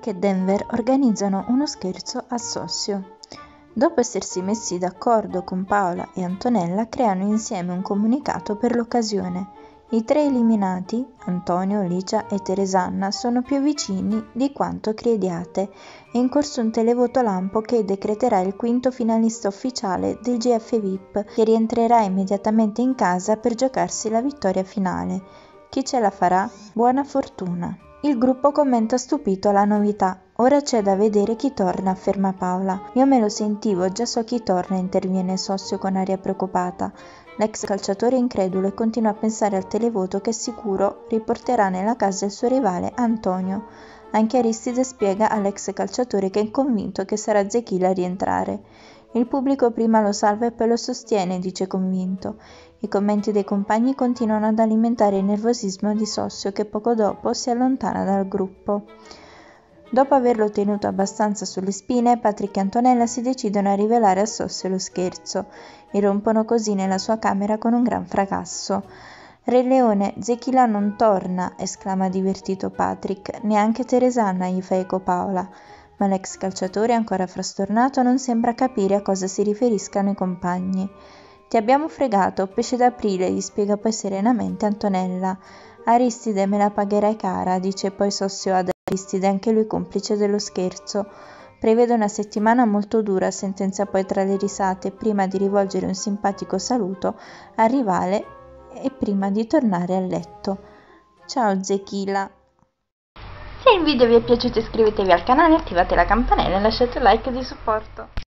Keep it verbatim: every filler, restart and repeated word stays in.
Patrick e Denver organizzano uno scherzo a Sossio. Dopo essersi messi d'accordo con Paola e Antonella, creano insieme un comunicato per l'occasione. I tre eliminati, Antonio, Licia e Teresanna, sono più vicini di quanto crediate. È in corso un televoto lampo che decreterà il quinto finalista ufficiale del G F V I P, che rientrerà immediatamente in casa per giocarsi la vittoria finale. Chi ce la farà? Buona fortuna! Il gruppo commenta stupito la novità. Ora c'è da vedere chi torna, afferma Paola. Io me lo sentivo, già so chi torna, interviene Sossio con aria preoccupata. L'ex calciatore è incredulo e continua a pensare al televoto che sicuro riporterà nella casa il suo rivale Antonio. Anche Aristide spiega all'ex calciatore che è convinto che sarà Zechila a rientrare. Il pubblico prima lo salva e poi lo sostiene, dice convinto. I commenti dei compagni continuano ad alimentare il nervosismo di Sossio, che poco dopo si allontana dal gruppo. Dopo averlo tenuto abbastanza sulle spine, Patrick e Antonella si decidono a rivelare a Sossio lo scherzo. Irrompono così nella sua camera con un gran fracasso. Re Leone, Zechila non torna, esclama divertito Patrick. Neanche Teresanna, gli fa eco Paola. Ma l'ex calciatore, ancora frastornato, non sembra capire a cosa si riferiscano i compagni. Ti abbiamo fregato, pesce d'aprile, gli spiega poi serenamente Antonella. Aristide, me la pagherai cara, dice poi Sossio ad Aristide, anche lui complice dello scherzo. Prevede una settimana molto dura, sentenzia poi tra le risate, prima di rivolgere un simpatico saluto al rivale e prima di tornare a letto. Ciao Zechila! Se il video vi è piaciuto iscrivetevi al canale, attivate la campanella e lasciate un like di supporto.